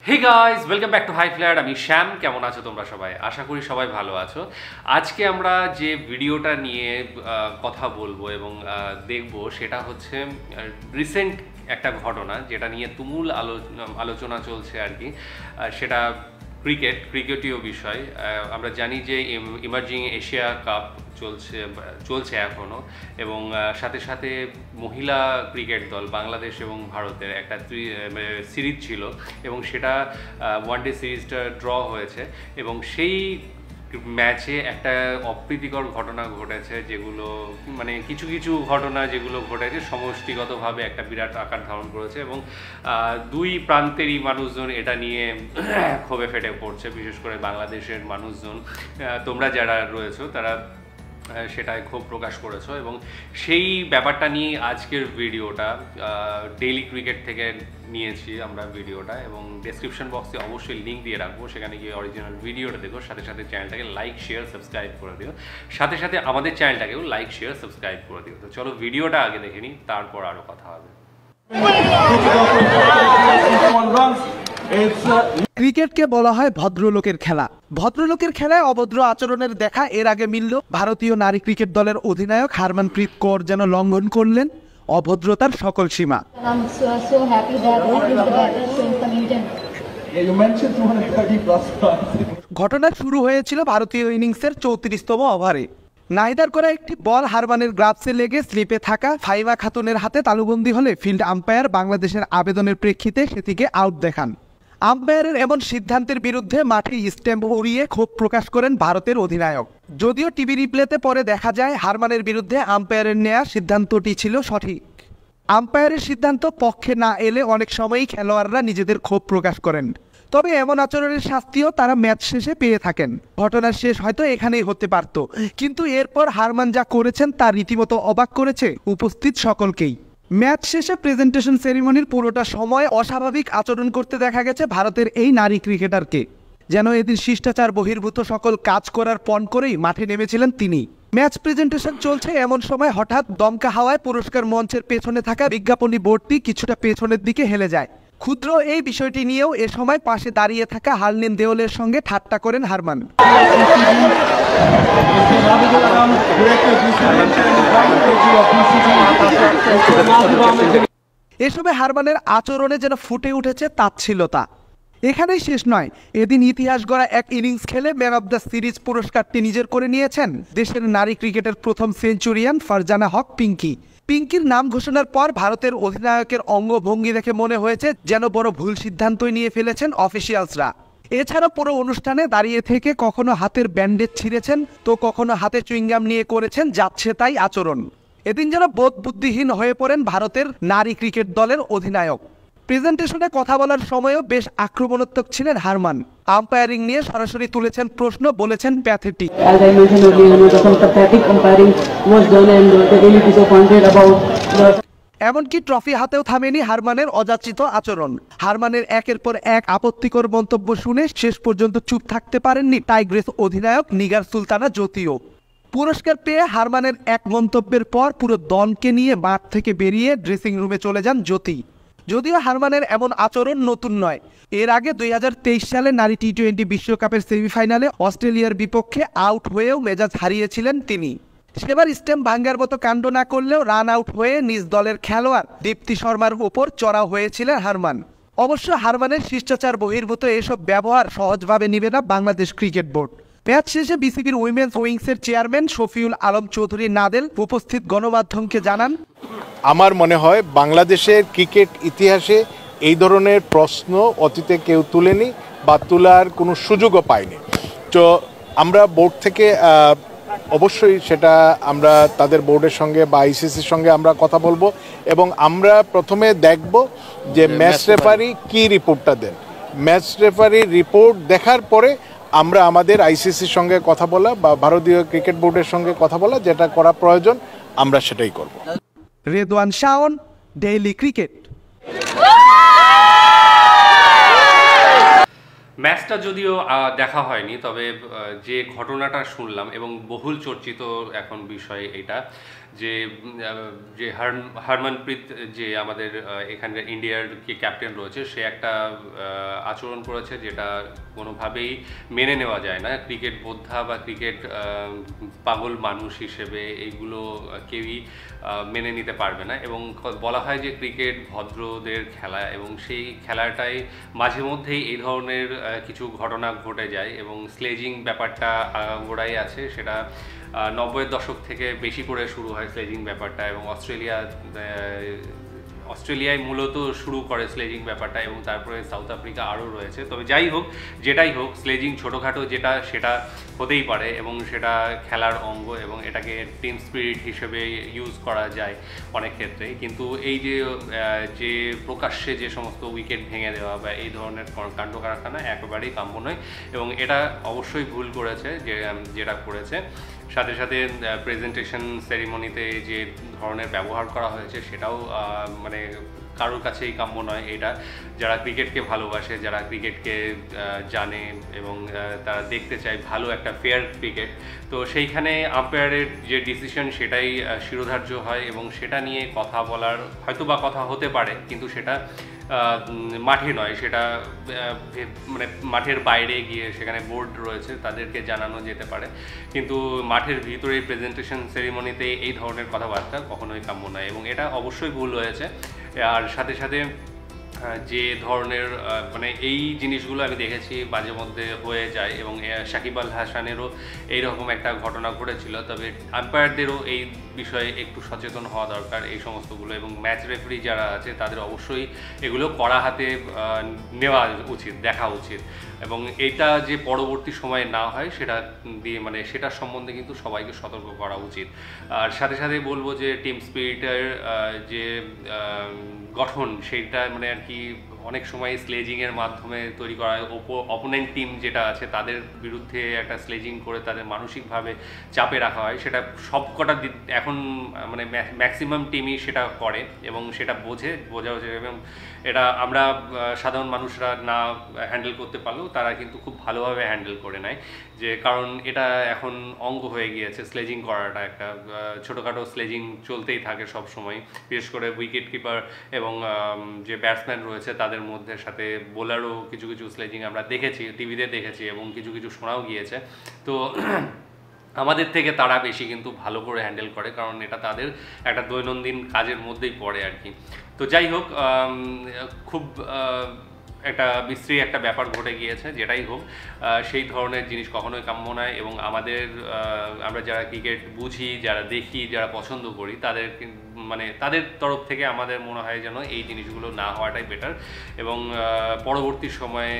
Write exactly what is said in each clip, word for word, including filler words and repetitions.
Hey guys, welcome back to high flat. আমি শ্যাম। কেমন আছো তোমরা সবাই? আশা করি সবাই ভালো আছো। আজকে আমরা যে ভিডিওটা নিয়ে কথা বলবো এবং দেখবো সেটা হচ্ছে রিসেন্ট একটা ঘটনা, যেটা নিয়ে তুমুল আলোচনা চলছে আর কি। সেটা ক্রিকেট ক্রিকেটীয় বিষয়। আমরা জানি যে ইমার্জিং এশিয়া কাপ চলছে চলছে এখনও, এবং সাথে সাথে মহিলা ক্রিকেট দল বাংলাদেশ এবং ভারতের একটা সিরিজ ছিল, এবং সেটা ওয়ানডে সিরিজটা ড্র হয়েছে, এবং সেই ম্যাচে একটা অপ্রীতিকর ঘটনা ঘটেছে, যেগুলো মানে কিছু কিছু ঘটনা যেগুলো ঘটেছে সমষ্টিগতভাবে একটা বিরাট আকার ধারণ করেছে, এবং দুই প্রান্তেরই মানুষজন এটা নিয়ে ক্ষোভে ফেটে পড়ছে। বিশেষ করে বাংলাদেশের মানুষজন, তোমরা যারা রয়েছো তারা সেটাই ক্ষোভ প্রকাশ করেছো, এবং সেই ব্যাপারটা নিয়ে আজকের ভিডিওটা ডেইলি ক্রিকেট থেকে নিয়েছি আমরা ভিডিওটা, এবং ডেসক্রিপশন বক্সে অবশ্যই লিঙ্ক দিয়ে রাখবো, সেখানে গিয়ে অরিজিনাল ভিডিওটা দেখো। সাথে সাথে চ্যানেলটাকে লাইক শেয়ার সাবস্ক্রাইব করে দিও, সাথে সাথে আমাদের চ্যানেলটাকেও লাইক শেয়ার সাবস্ক্রাইব করে দিও। তো চলো ভিডিওটা আগে দেখে নিই, তারপর আরও কথা হবে। ক্রিকেটকে বলা হয় ভদ্রলোকের খেলা। ভদ্রলোকের খেলায় অভদ্র আচরণের দেখা এর আগে মিলল ভারতীয় নারী ক্রিকেট দলের অধিনায়ক হারমানপ্রীত কৌর যেন লঙ্ঘন করলেন অভদ্রতার সকল সীমা। ঘটনা শুরু হয়েছিল ভারতীয় ইনিংসের চৌত্রিশতম ওভারে। নাইদার করা একটি বল হারমানের গ্লাভসে লেগে স্লিপে থাকা ফাইমা খাতুনের হাতে তালুবন্দী হলে ফিল্ড আম্পায়ার বাংলাদেশের আবেদনের প্রেক্ষিতে সেটিকে আউট দেখান। আম্পায়ারের এমন সিদ্ধান্তের বিরুদ্ধে মাঠে স্ট্যাম্প উড়িয়ে ক্ষোভ প্রকাশ করেন ভারতের অধিনায়ক। যদিও টিভি রিপ্লেতে পরে দেখা যায় হারমানের বিরুদ্ধে আম্পায়ারের নেয়া সিদ্ধান্তটি ছিল সঠিক। আম্পায়ারের সিদ্ধান্ত পক্ষে না এলে অনেক সময়ই খেলোয়াড়রা নিজেদের ক্ষোভ প্রকাশ করেন, তবে এমন আচরণের শাস্তিও তারা ম্যাচ শেষে পেয়ে থাকেন। ঘটনার শেষ হয়তো এখানেই হতে পারত, কিন্তু এরপর হারমান যা করেছেন তা রীতিমতো অবাক করেছে উপস্থিত সকলকেই। ম্যাচ শেষে প্রেজেন্টেশন সেরিমনির পুরোটা সময় অস্বাভাবিক আচরণ করতে দেখা গেছে ভারতের এই নারী ক্রিকেটারকে, যেন এদিন শিষ্টাচার বহির্ভূত সকল কাজ করার পণ করেই মাঠে নেমেছিলেন তিনি। ম্যাচ প্রেজেন্টেশন চলছে, এমন সময় হঠাৎ দমকা হাওয়ায় পুরস্কার মঞ্চের পেছনে থাকা বিজ্ঞাপনী বোর্ডটি কিছুটা পেছনের দিকে হেলে যায়। ক্ষুদ্র এই বিষয়টি নিয়েও এ সময় পাশে দাঁড়িয়ে থাকা হারলিন দেওলের সঙ্গে ঠাট্টা করেন হারমান। এসবে হারমানের আচরণে যেন ফুটে উঠেছে তাচ্ছিল্যতা। এখানেই শেষ নয়, এদিন ইতিহাস গড়া এক ইনিংস খেলে ম্যান অব দ্য সিরিজ পুরস্কারটি নিজের করে নিয়েছেন দেশের নারী ক্রিকেটের প্রথম সেঞ্চুরিয়ান ফারজানা হক পিঙ্কি। পিঙ্কির নাম ঘোষণার পর ভারতের অধিনায়কের অঙ্গভঙ্গি দেখে মনে হয়েছে যেন বড় ভুল সিদ্ধান্তই নিয়ে ফেলেছেন অফিসিয়ালসরা। এছাড়া পুরো অনুষ্ঠানে দাঁড়িয়ে থেকে কখনো হাতের ব্যান্ডেজ ছিঁড়েছেন, তো কখনো হাতে চুইংগাম নিয়ে করেছেন যাচ্ছে তাই আচরণ। এদিন যেন বোধ বুদ্ধিহীন হয়ে পড়েন ভারতের নারী ক্রিকেট দলের অধিনায়ক। প্রেজেন্টেশনে কথা বলার সময়ও বেশ আক্রমণাত্মক ছিলেন হারমান। আম্পায়ারিং নিয়ে সরাসরি তুলেছেন প্রশ্ন, বলেছেন প্যাথেটিক। এমনকি ট্রফি হাতেও থামেনি হারমানের অযাচিত আচরণ। হারমানের একের পর এক আপত্তিকর মন্তব্য শুনে শেষ পর্যন্ত চুপ থাকতে পারেননি টাইগ্রেস অধিনায়ক নিগার সুলতানা জ্যোতিও। পুরস্কার পেয়ে হারমানের এক মন্তব্যের পর পুরো দলকে নিয়ে মাঠ থেকে বেরিয়ে ড্রেসিং রুমে চলে যান জ্যোতি। যদিও হারমানের এমন আচরণ নতুন নয়, এর আগে দুই হাজার তেইশ সালে নারী টি টোয়েন্টি বিশ্বকাপের সেমিফাইনালে অস্ট্রেলিয়ার বিপক্ষে আউট হয়েও মেজাজ হারিয়েছিলেন তিনি। সেবার স্ট্যাম্প ভাঙ্গার মতো কাণ্ড না করলেও রান আউট হয়ে নিজ দলের খেলোয়াড় দীপ্তি শর্মার উপর চড়াও হয়েছিলেন হারমান। অবশ্য হারমানের শিষ্টাচার বহির্ভূত এসব ব্যবহার সহজভাবে নিবে না বাংলাদেশ ক্রিকেট বোর্ড। ম্যাচ শেষে বিসিবির উইমেন্স উইংসের চেয়ারম্যান শফিউল আলম চৌধুরী নাদেল উপস্থিত গণমাধ্যমকে জানান, আমার মনে হয় বাংলাদেশের ক্রিকেট ইতিহাসে এই ধরনের প্রশ্ন অতীতে কেউ তুলেনি বা তোলার কোনো সুযোগও পায়নি। তো আমরা বোর্ড থেকে অবশ্যই সেটা আমরা তাদের বোর্ডের সঙ্গে বা আইসিসির সঙ্গে আমরা কথা বলবো, এবং আমরা প্রথমে দেখব যে ম্যাচ রেফারি কি রিপোর্টটা দেন। ম্যাচ রেফারি রিপোর্ট দেখার পরে আমরা আমাদের আইসিসির সঙ্গে কথা বলা বা ভারতীয় ক্রিকেট বোর্ডের সঙ্গে কথা বলা, যেটা করা প্রয়োজন আমরা সেটাই করব। Redwan Shawon, daily cricket. ম্যাচটা যদিও দেখা হয়নি, তবে যে ঘটনাটা শুনলাম এবং বহুল চর্চিত এখন বিষয় এটা, যে যে হরমনপ্রীত যে আমাদের এখানে ইন্ডিয়ার যে ক্যাপ্টেন রয়েছে, সে একটা আচরণ করেছে যেটা কোনোভাবেই মেনে নেওয়া যায় না। ক্রিকেট বোদ্ধা বা ক্রিকেট পাগল মানুষ হিসেবে এইগুলো কেউই মেনে নিতে পারবে না। এবং বলা হয় যে ক্রিকেট ভদ্রদের খেলা, এবং সেই খেলাটাই মাঝে মধ্যেই এই ধরনের কিছু ঘটনা ঘটে যায় এবং স্লেজিং ব্যাপারটা গোড়াই আছে। সেটা নব্বইয়ের দশক থেকে বেশি করে শুরু হয় স্লেজিং ব্যাপারটা, এবং অস্ট্রেলিয়া অস্ট্রেলিয়ায় মূলত শুরু করে স্লেজিং ব্যাপারটা, এবং তারপরে সাউথ আফ্রিকা আরও রয়েছে। তবে যাই হোক, যেটাই হোক, স্লেজিং ছোটোখাটো যেটা সেটা হতেই পারে এবং সেটা খেলার অঙ্গ, এবং এটাকে টিম স্পিরিট হিসেবে ইউজ করা যায় অনেক ক্ষেত্রে। কিন্তু এই যে যে প্রকাশ্যে যে সমস্ত উইকেট ভেঙে দেওয়া বা এই ধরনের কাণ্ড কারখানা একেবারেই কাম্য নয়, এবং এটা অবশ্যই ভুল করেছে যে যেটা করেছে। সাথে সাথে প্রেজেন্টেশন সেরিমনিতে যে ধরনের ব্যবহার করা হয়েছে সেটাও মানে কারোর কাছেই কাম্য নয়। এটা যারা ক্রিকেটকে ভালোবাসে, যারা ক্রিকেটকে জানে এবং তারা দেখতে চায় ভালো একটা ফেয়ার ক্রিকেট, তো সেইখানে আম্পায়ারের যে ডিসিশন সেটাই শিরোধার্য হয়, এবং সেটা নিয়ে কথা বলার হয়তো বা কথা হতে পারে, কিন্তু সেটা মাঠে নয়, সেটা মানে মাঠের বাইরে গিয়ে সেখানে বোর্ড রয়েছে তাদেরকে জানানো যেতে পারে। কিন্তু মাঠের ভিতরে প্রেজেন্টেশন সেরিমনিতে এই ধরনের কথাবার্তা কখনোই কাম্য নয়, এবং এটা অবশ্যই ভুল হয়েছে। আর সাথে সাথে যে ধরনের মানে এই জিনিসগুলো আমি দেখেছি মাঝে মধ্যে হয়ে যায়, এবং সাকিব আল হাসানেরও এইরকম একটা ঘটনা ঘটেছিল। তবে আম্পায়ারদেরও এই বিষয়ে একটু সচেতন হওয়া দরকার এই সমস্তগুলো, এবং ম্যাচ রেফারি যারা আছে তাদের অবশ্যই এগুলো কড়া হাতে নেওয়া উচিত, দেখা উচিত, এবং এটা যে পরবর্তী সময়ে না হয় সেটা দিয়ে মানে সেটার সম্বন্ধে কিন্তু সবাইকে সতর্ক করা উচিত। আর সাথে সাথে বলবো যে টিম স্পিরিটের যে গঠন সেইটা মানে আর কি অনেক সময় স্লেজিংয়ের মাধ্যমে তৈরি করা হয়। অপোনেন্ট টিম যেটা আছে তাদের বিরুদ্ধে একটা স্লেজিং করে তাদের মানসিকভাবে চাপে রাখা হয়, সেটা সবকটা এখন মানে ম্যাক্সিমাম টিমই সেটা করে এবং সেটা বোঝে বোঝা হচ্ছে। এবং এটা আমরা সাধারণ মানুষরা না হ্যান্ডেল করতে পারলেও তারা কিন্তু খুব ভালোভাবে হ্যান্ডেল করে নেয়, যে কারণ এটা এখন অঙ্গ হয়ে গিয়েছে স্লেজিং করাটা। একটা ছোটোখাটো স্লেজিং চলতেই থাকে সব সময়, বিশেষ করে উইকেট কিপার এবং যে ব্যাটসম্যান রয়েছে তাদের মধ্যে, সাথে বোলারও কিছু কিছু স্লেজিং আমরা দেখেছি, টিভিতে দেখেছি এবং কিছু কিছু শোনাও গিয়েছে। তো আমাদের থেকে তারা বেশি কিন্তু ভালো করে হ্যান্ডেল করে, কারণ এটা তাদের একটা দৈনন্দিন কাজের মধ্যেই পড়ে আর কি। তো যাই হোক, খুব একটা বিশ্রী একটা ব্যাপার ঘটে গিয়েছে। যেটাই হোক, সেই ধরনের জিনিস কখনোই কাম্য নয়, এবং আমাদের আমরা যারা ক্রিকেট বুঝি, যারা দেখি, যারা পছন্দ করি, তাদের মানে তাদের তরফ থেকে আমাদের মনে হয় যেন এই জিনিসগুলো না হওয়াটাই বেটার, এবং পরবর্তী সময়ে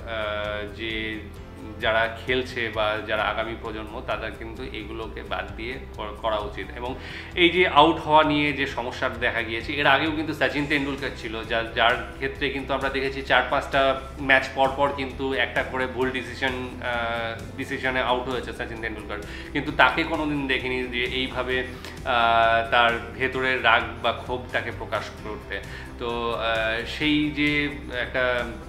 যে যারা খেলছে বা যারা আগামী প্রজন্ম তাদের কিন্তু এগুলোকে বাদ দিয়ে করা উচিত। এবং এই যে আউট হওয়া নিয়ে যে সমস্যা দেখা গিয়েছে, এর আগেও কিন্তু সচিন তেন্ডুলকর ছিল, যার যার ক্ষেত্রে কিন্তু আমরা দেখেছি চার পাঁচটা ম্যাচ পর পর কিন্তু একটা করে ভুল ডিসিশন ডিসিশনে আউট হয়েছে সচিন তেন্ডুলকর, কিন্তু তাকে কোনোদিন দেখিনি যে এইভাবে তার ভেতরের রাগ বা ক্ষোভটাকে প্রকাশ করতে। তো সেই যে একটা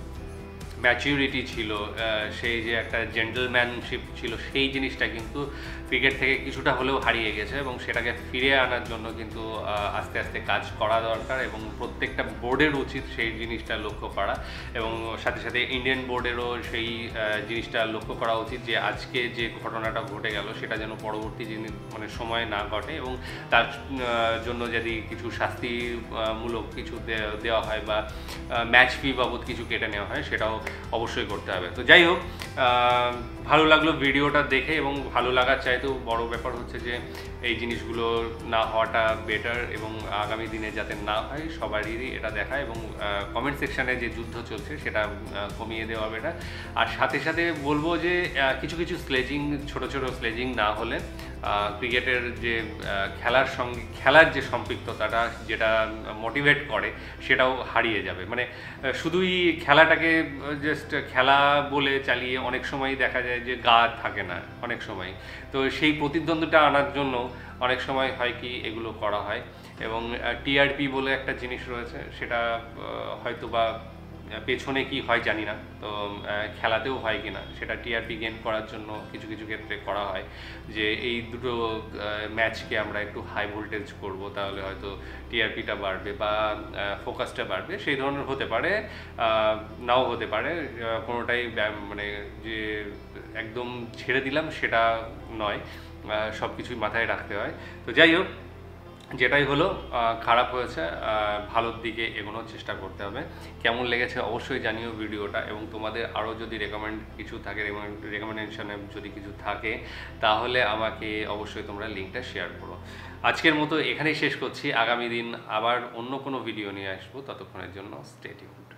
ম্যাচিউরিটি ছিল, সেই যে একটা জেন্টলম্যানশিপ ছিল, সেই জিনিসটা কিন্তু ক্রিকেট থেকে কিছুটা হলেও হারিয়ে গেছে, এবং সেটাকে ফিরিয়ে আনার জন্য কিন্তু আস্তে আস্তে কাজ করা দরকার, এবং প্রত্যেকটা বোর্ডের উচিত সেই জিনিসটা লক্ষ্য করা, এবং সাথে সাথে ইন্ডিয়ান বোর্ডেরও সেই জিনিসটা লক্ষ্য করা উচিত যে আজকে যে ঘটনাটা ঘটে গেল সেটা যেন পরবর্তী জিনিস মানে সময়ে না ঘটে, এবং তার জন্য যদি কিছু শাস্তিমূলক কিছু দেওয়া হয় বা ম্যাচ ফি বাবদ কিছু কেটে নেওয়া হয় সেটাও অবশ্যই করতে হবে। তো যাই হোক, ভালো লাগলো ভিডিওটা দেখে, এবং ভালো লাগার চাইতেও বড় ব্যাপার হচ্ছে যে এই জিনিসগুলো না হওয়াটা বেটার, এবং আগামী দিনে যাতে না হয় সবারই এটা দেখা, এবং কমেন্ট সেকশানে যে যুদ্ধ চলছে সেটা কমিয়ে দেওয়া বেটার। আর সাথে সাথে বলবো যে কিছু কিছু স্লেজিং, ছোট ছোট স্লেজিং না হলে ক্রিকেটের যে খেলার সঙ্গে খেলার যে সম্পৃক্ততাটা যেটা মোটিভেট করে সেটাও হারিয়ে যাবে। মানে শুধুই খেলাটাকে জাস্ট খেলা বলে চালিয়ে অনেক সময় দেখা যায় যে গা থাকে না অনেক সময়, তো সেই প্রতিদ্বন্দ্বিতা আনার জন্য অনেক সময় হয় কি এগুলো করা হয়। এবং টিআরপি বলে একটা জিনিস রয়েছে, সেটা হয়তো বা পেছনে কি হয় জানি না, তো খেলাতেও হয় কিনা সেটা টিআরপি গেইন করার জন্য কিছু কিছু ক্ষেত্রে করা হয়, যে এই দুটো ম্যাচকে আমরা একটু হাই ভোল্টেজ করব, তাহলে হয়তো টিআরপিটা বাড়বে বা ফোকাসটা বাড়বে, সেই ধরনের হতে পারে, নাও হতে পারে। কোনোটাই মানে যে একদম ছেড়ে দিলাম সেটা নয়, সব কিছুই মাথায় রাখতে হয়। তো যাই হোক, যেটাই হলো খারাপ হয়েছে, ভালোর দিকে এগোনোর চেষ্টা করতে হবে। কেমন লেগেছে অবশ্যই জানিও ভিডিওটা, এবং তোমাদের আরও যদি রেকমেন্ড কিছু থাকে, রেকমেন্ডেশনে যদি কিছু থাকে, তাহলে আমাকে অবশ্যই তোমরা লিঙ্কটা শেয়ার করো। আজকের মতো এখানেই শেষ করছি, আগামী দিন আবার অন্য কোনো ভিডিও নিয়ে আসবো, ততক্ষণের জন্য স্টে টিউনড।